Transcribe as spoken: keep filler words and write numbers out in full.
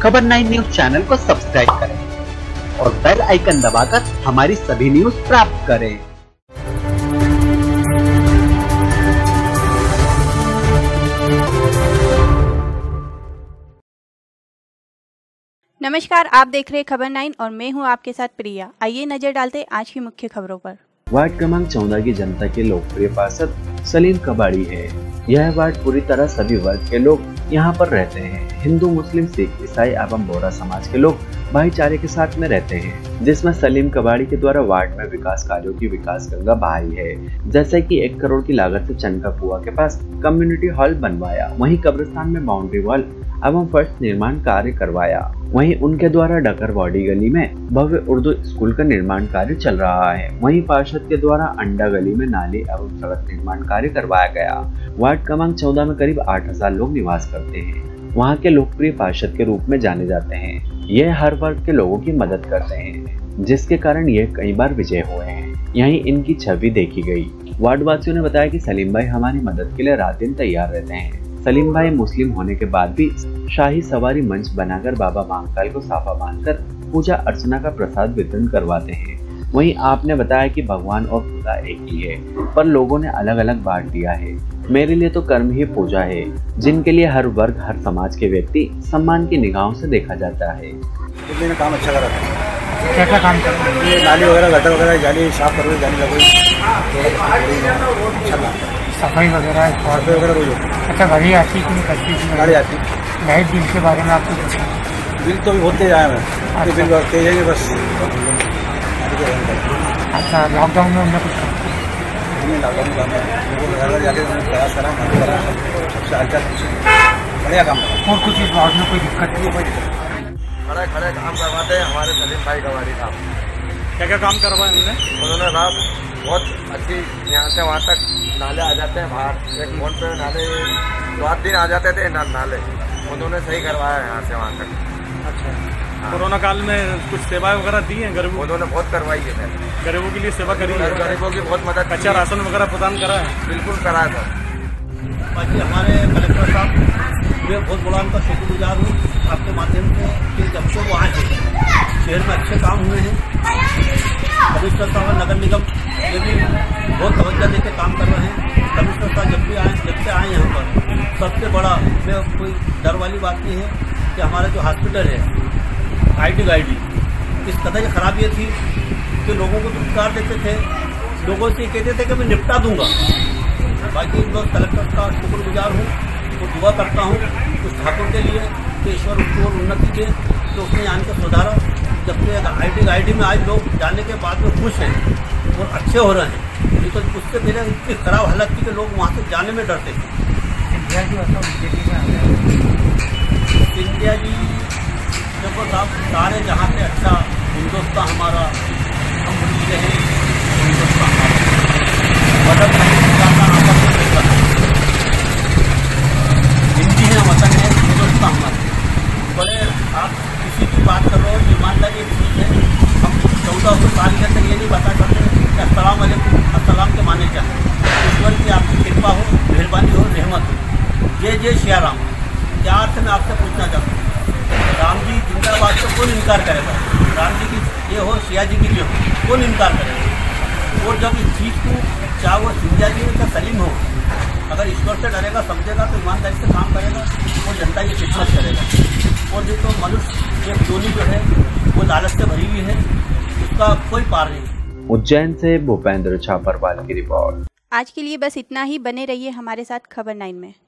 खबर nine news channel को subscribe करें और बेल आइकन दबाकर हमारी सभी न्यूज प्राप्त करें। नमस्कार, आप देख रहे हैं खबर नाइन और मैं हूं आपके साथ प्रिया। आइए नजर डालते हैं आज की मुख्य खबरों पर। वार्ड क्रमांक चौदह की जनता के लोकप्रिय पार्षद सलीम कबाड़ी है। यह वार्ड पूरी तरह सभी वर्ग के लोग यहाँ पर रहते हैं। हिंदू, मुस्लिम, सिख, ईसाई एवं बोहरा समाज के लोग भाईचारे के साथ में रहते हैं, जिसमें सलीम कबाड़ी के द्वारा वार्ड में विकास कार्यों की विकास गंगा बहाई है। जैसे कि एक करोड़ की लागत से चनका कुआ के पास कम्युनिटी हॉल बनवाया, वहीं कब्रिस्तान में बाउंड्री वॉल एवं फर्श निर्माण कार्य करवाया। वहीं उनके द्वारा डकरवाड़ी गली में भव्य उर्दू स्कूल का निर्माण कार्य चल रहा है। वहीं पार्षद के द्वारा अंडा गली में नाली एवं सड़क निर्माण कार्य करवाया गया। वार्ड क्रमांक चौदह में करीब आठ हजार लोग निवास करते हैं। वहाँ के लोकप्रिय पार्षद के रूप में जाने जाते हैं। ये हर वर्ग के लोगों की मदद करते हैं, जिसके कारण ये कई बार विजय हुए हैं। यहीं इनकी छवि देखी गई। वार्ड वासियों ने बताया कि सलीम भाई हमारी मदद के लिए रात दिन तैयार रहते हैं। सलीम भाई मुस्लिम होने के बाद भी शाही सवारी मंच बनाकर बाबा महाकाल को साफा बांधकर पूजा अर्चना का प्रसाद वितरण करवाते हैं। वहीं आपने बताया कि भगवान और खुदा एक ही है, पर लोगों ने अलग अलग बांट दिया है। मेरे लिए तो कर्म ही पूजा है, जिनके लिए हर वर्ग, हर समाज के व्यक्ति सम्मान की निगाहों से देखा जाता है। ने काम अच्छा करा था। क्या क्या काम कर रहे हैं? ये नाली वगैरह, गटर वगैरह, जाली साफ कर रहे, जाली लगी, अच्छा सफाई वगैरह, सफाई वगैरह कोई होती है। अच्छा, गाड़ी आती कि नहीं करती थी? गाड़ी आती। लाइट बिल के बारे में आपको पता? बिल तो भी बहुत तेज आया है, बिल बहुत तेज है बस। अच्छा, लॉकडाउन में हमने कुछ लॉकडाउन में जाके प्रयास करा, सबसे अच्छा बढ़िया काम करा। और कुछ इस वार्ड में कोई दिक्कत नहीं? खड़े खड़े काम करवाते हैं हमारे सलीम भाई कबाड़ी का। क्या क्या काम करवाए उन्होंने? उन्होंने रात बहुत अच्छी, यहाँ से वहाँ तक नाले आ जाते हैं बाहर, एक मोड़ पे नाले रात दिन आ जाते थे ना, नाले उन्होंने सही करवाया है यहाँ से वहाँ तक। अच्छा, कोरोना काल में कुछ सेवाएं वगैरह दी हैं गरीबों? उन्होंने बहुत करवाई है, गरीबों के लिए सेवा करी है, गरीबों की बहुत मदद। अच्छा, राशन वगैरह प्रदान करा है? बिल्कुल करा है सर। बाकी हमारे कलेक्टर साहब, मैं बहुत बड़ा उनका शुक्रगुजार हूँ आपके माध्यम से कि जब से वो आए हैं शहर में अच्छे काम हुए हैं। कमिश्नर साहब, नगर निगम ये भी बहुत तवज्जो देकर काम कर रहे हैं। कमिश्नर साहब जब भी आए, जब से आए यहाँ पर, सबसे बड़ा मैं कोई डर वाली बात नहीं है कि हमारा जो हॉस्पिटल है आई डी गाइडी इस कदर खराब ये थी कि लोगों को उपचार देते थे, लोगों से कहते थे कि मैं निपटा दूंगा। बाकी इन लोग कलेक्टर का शुक्रगुजार हूँ, तो दुआ करता हूँ उस ठाकुर के लिए कि ईश्वर उसको उन्नति दे, तो उसने यहाँ के सुधारा। जब से आई टी आई डी में आज लोग जाने के बाद में खुश हैं और अच्छे हो रहे हैं, नहीं तो उससे पहले इतनी खराब हालत थी कि लोग वहाँ से जाने में डरते थे। इंडिया जी इंडिया जी देखो साहब, सारे जहाँ से अच्छा हिंदुस्तान हमारा, हम बोलते हैं हिंदुस्तान हमारा वतन है, हिंदी है वतन है, हिंदुस्तान हमारा। बड़े आप किसी की बात कर रहे हो, ईमानदारी एक चीज़ है। हम चौदह सौ साल के अंदर ये नहीं बता सकते कि अस्सलाम वालेकुम, अस्सलाम के माने क्या है। ईश्वर की आपकी कृपा हो, मेहरबानी हो, रहमत हो। जय जय श्री राम। प्यार से मैं आपसे पूछना चाहता हूँ, राम जी जिंदाबाद से कौन इनकार करेगा? राम जी की ये हो, सिया जी की भी हो, कौन इनकार करेगा? और जब इस चीज़ को, चाहे वो सिंधिया जी का सलीम हो, अगर ईश्वर से डरेगा, समझेगा, तो ईमानदारी से काम करेगा और जनता की खिदमत करेगा। और नहीं तो मनुष्य एक जोनी जो है वो लालच से भरी हुई है, उसका कोई पार नहीं। उज्जैन से भूपेंद्र छापरवाल की रिपोर्ट। आज के लिए बस इतना ही। बने रहिए हमारे साथ खबर नाइन में।